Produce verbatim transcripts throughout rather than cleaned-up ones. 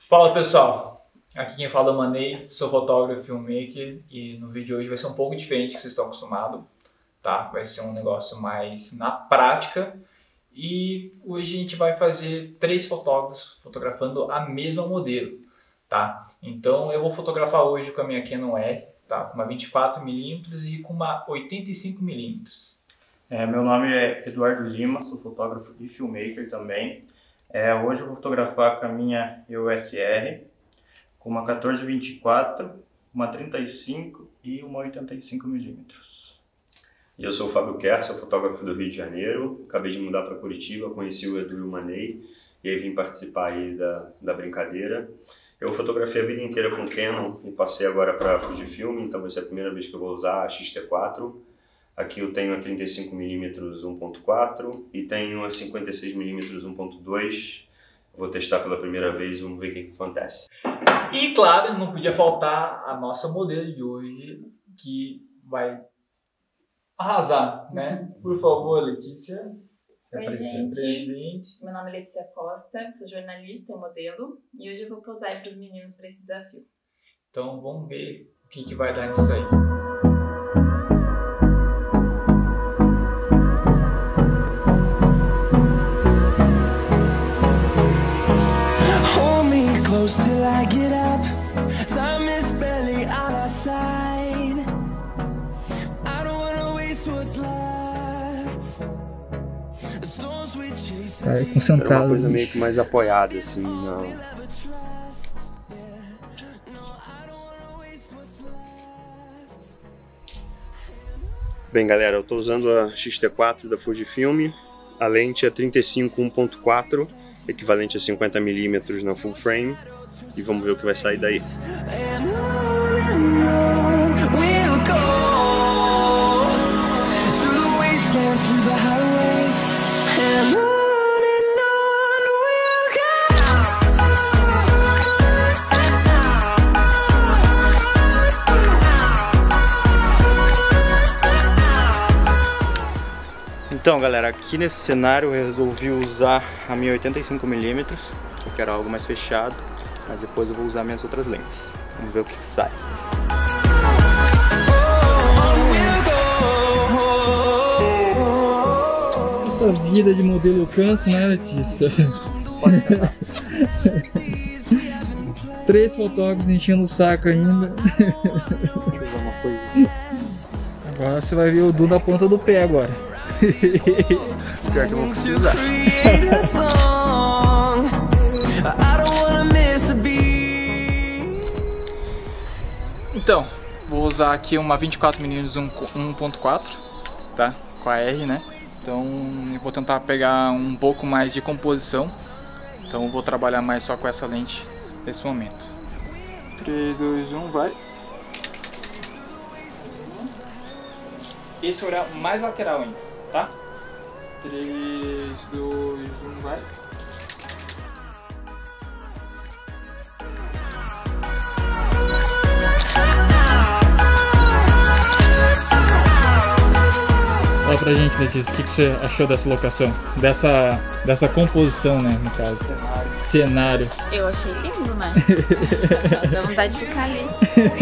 Fala pessoal, aqui quem fala é o Manei, sou fotógrafo e filmmaker e no vídeo de hoje vai ser um pouco diferente do que vocês estão acostumados, tá? Vai ser um negócio mais na prática e hoje a gente vai fazer três fotógrafos fotografando a mesma modelo, tá? Então eu vou fotografar hoje com a minha Canon R, tá? Com uma vinte e quatro milímetros e com uma oitenta e cinco milímetros. É, meu nome é Eduardo Lima, sou fotógrafo e filmmaker também. É, hoje eu vou fotografar com a minha E O S R, com uma quatorze vinte e quatro, uma trinta e cinco e uma oitenta e cinco milímetros. E eu sou o Fábio Kerr, sou fotógrafo do Rio de Janeiro, acabei de mudar para Curitiba, conheci o Edu e o Manei e aí vim participar aí da, da brincadeira. Eu fotografei a vida inteira com Canon e passei agora para Fujifilm, então vai ser a primeira vez que eu vou usar a X T quatro. Aqui eu tenho a trinta e cinco milímetros um ponto quatro e tenho a cinquenta e seis milímetros um ponto dois. Vou testar pela primeira vez, vamos ver o que, que acontece. E claro, não podia faltar a nossa modelo de hoje, que vai arrasar, né? Por favor, Letícia. Se Oi, apresenta, gente. presente. Meu nome é Letícia Costa, sou jornalista e modelo e hoje eu vou posar para os meninos para esse desafio. Então vamos ver o que, que vai dar nisso aí. Till I get up, time is barely on our side. I don't wanna waste what's left. The storms we chase. Cara, Era concentrado. uma coisa meio que mais apoiada, assim, não. Bem, galera, eu tô usando a X T quatro da Fujifilm, a lente é trinta e cinco um ponto quatro, equivalente a cinquenta milímetros na full frame, e vamos ver o que vai sair daí. Então galera, aqui nesse cenário eu resolvi usar a minha oitenta e cinco milímetros, eu quero algo mais fechado, mas depois eu vou usar minhas outras lentes. Vamos ver o que, que sai. Essa vida de modelo cansa, né, Letícia? Três fotógrafos enchendo o saco ainda. Deixa eu usar uma coisa. Agora você vai ver o Du na ponta do pé agora. Pior que eu vou precisar. Então, vou usar aqui uma vinte e quatro milímetros um ponto quatro, tá? Com a R, né? Então, eu vou tentar pegar um pouco mais de composição. Então, eu vou trabalhar mais só com essa lente nesse momento. três, dois, um, vai! Esse é o olhar mais lateral ainda, tá? três, dois, um, vai! Fala pra gente, Letícia, o que, que você achou dessa locação? Dessa, dessa composição, né, no caso? Cenário. Cenário. Eu achei lindo, né? Dá vontade de ficar ali.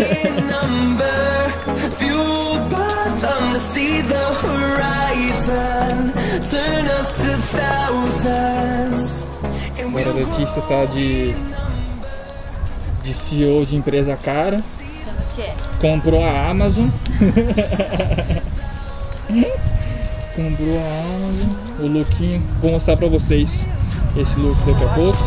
Agora a Letícia tá de, de C E O de empresa cara. Achando que é? Comprou a Amazon. Comprou a Amazon. O lookinho. Vou mostrar pra vocês esse look daqui a pouco.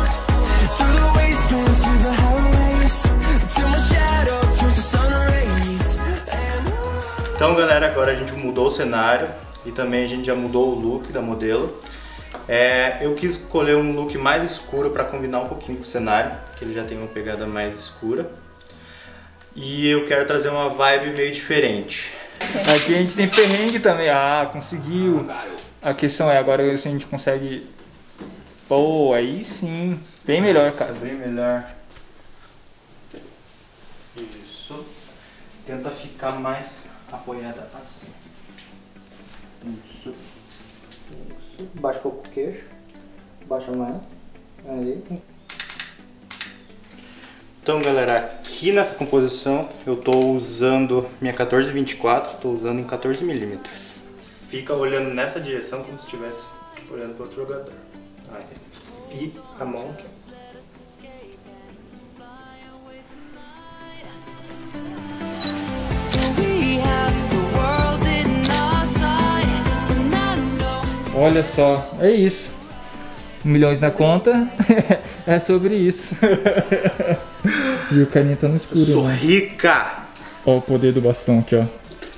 Então galera, agora a gente mudou o cenário e também a gente já mudou o look da modelo. É, eu quis escolher um look mais escuro para combinar um pouquinho com o cenário, que ele já tem uma pegada mais escura. E eu quero trazer uma vibe meio diferente. Aqui a gente tem perrengue também. Ah, conseguiu. A questão é, agora a gente consegue... Pô, aí sim. Bem melhor, cara. Nossa, bem melhor. Isso. Tenta ficar mais apoiada assim. Isso. Isso. Baixa um pouco o queixo. Baixa mais. Aí. Então galera, aqui nessa composição eu estou usando minha quatorze vinte e quatro, estou usando em quatorze milímetros. Fica olhando nessa direção como se estivesse olhando para outro jogador. Aí. E a mão aqui. Olha só, é isso. Milhões na conta, é sobre isso. E o carinha tá no escuro. Sou né? rica! Olha o poder do bastão aqui, ó.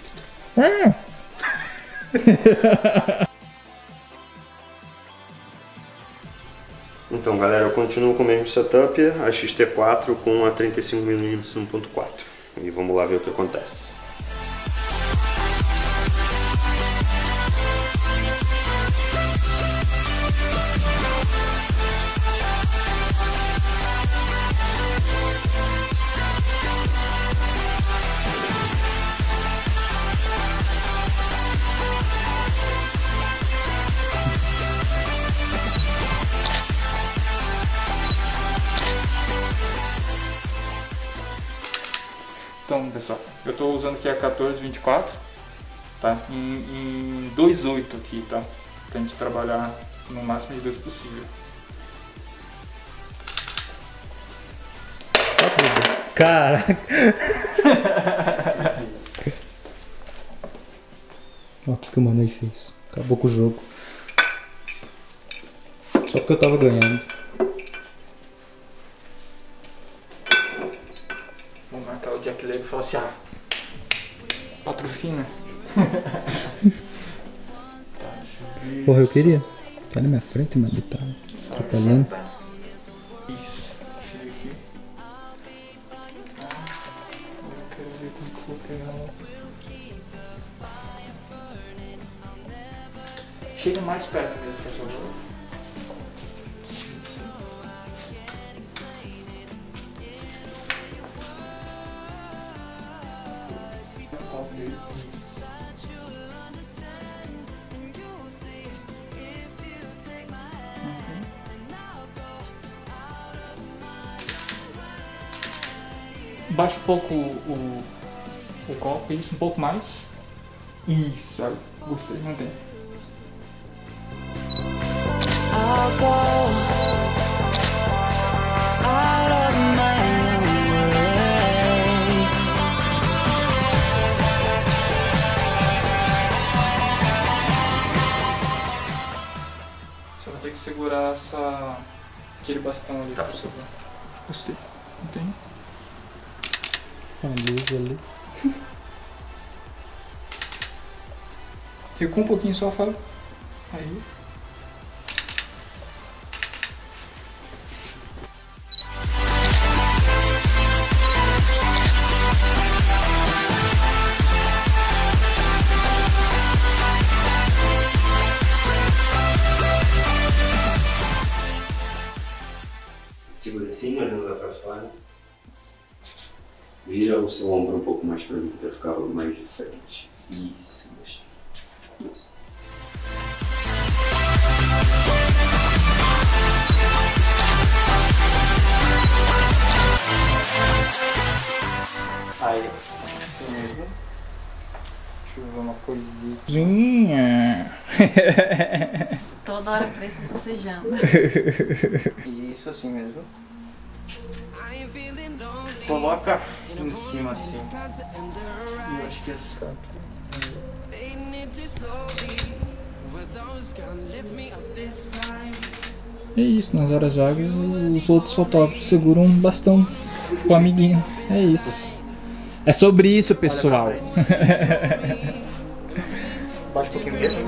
Então galera, eu continuo com o mesmo setup, a X T quatro com a trinta e cinco milímetros um ponto quatro. E vamos lá ver o que acontece. Então pessoal, eu tô usando aqui a quatorze vinte e quatro, tá? Em, em dois ponto oito aqui, tá? Pra gente trabalhar no máximo de dois possível. Caraca! Olha o que, que o Manei fez. Acabou com o jogo. Só porque eu tava ganhando. Vou marcar o Jack Leg e falar assim, ah, patrocina. Porra, eu queria. Tá na minha frente, mas ele tá atrapalhando. Isso, chega aqui. Eu quero ver como que eu vou pegar. Chega mais perto mesmo, por favor. Baixa um pouco o, o, o copo, isso, um pouco mais. Isso, olha, gostei, mantém. I'll go out of my own way. Você vai ter que segurar essa, aquele bastão ali, tá, por favor. Gostei, mantém. A luz ali. Recua um pouquinho só, Fábio. Aí. Segura assim, olhando lá pra fora. Vira o seu ombro um pouco mais pra mim, pra ficar mais de frente. Isso, gostei. Aí, assim mesmo. Deixa eu ver uma coisinha. Toda hora parece bocejando. Isso, assim mesmo. Coloca aqui em cima assim. Eu acho que é assim. É isso, nas horas vagas os outros fotógrafos seguram um bastão com o amiguinho. É isso. É sobre isso, pessoal. Baixa um pouquinho mesmo.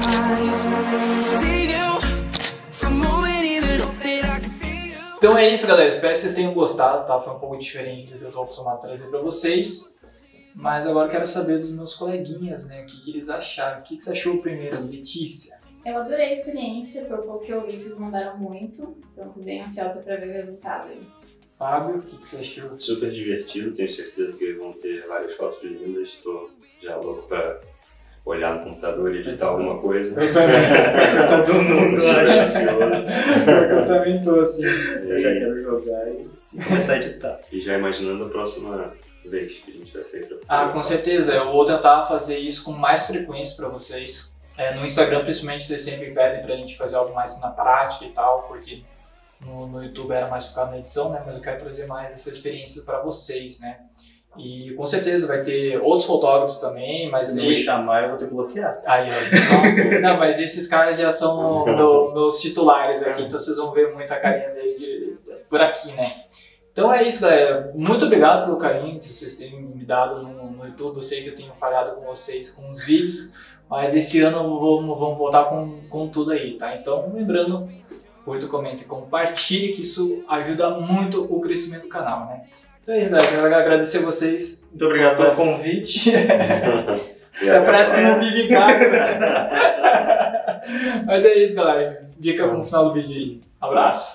Então é isso, galera. Espero que vocês tenham gostado, tá? Foi um pouco diferente do que eu tô acostumado a trazer pra vocês. Mas agora eu quero saber dos meus coleguinhas, né? O que, que eles acharam. O que, que você achou primeiro, Letícia? Eu adorei a experiência, pelo pouco que eu vi, vocês mandaram muito. Então tô bem ansiosa pra ver o resultado aí. Fábio, o que, que você achou? Super divertido, tenho certeza que vão ter várias fotos lindas. Estou já louco para olhar no computador e editar alguma coisa. Eu também. Todo mundo Super acha. ansioso. Eu também tô assim. Eu já quero jogar e começar a editar. E já imaginando a próxima vez que a gente vai sair pra Ah, com certeza. Eu vou tentar fazer isso com mais frequência para vocês. É, no Instagram, principalmente, vocês sempre pedem pra gente fazer algo mais na prática e tal, porque no, no YouTube era mais focado na edição, né? Mas eu quero trazer mais essa experiência para vocês, né? E com certeza vai ter outros fotógrafos também, mas... Se não me chamar, eu vou ter que bloquear. Aí, ó, não, mas esses caras já são do, meus titulares aqui, então vocês vão ver muita carinha dele de, por aqui, né? Então é isso, galera. Muito obrigado pelo carinho que vocês têm me dado no, no YouTube. Eu sei que eu tenho falhado com vocês com os vídeos, mas esse ano vamos, vamos voltar com, com tudo aí, tá? Então, lembrando, curta, comenta e compartilhe, que isso ajuda muito o crescimento do canal, né? Então é isso, galera. Quero agradecer a vocês. Muito obrigado pelo convite. E Parece que até não vive em casa. Mas é isso, galera. Fica no final do vídeo aí. Abraço.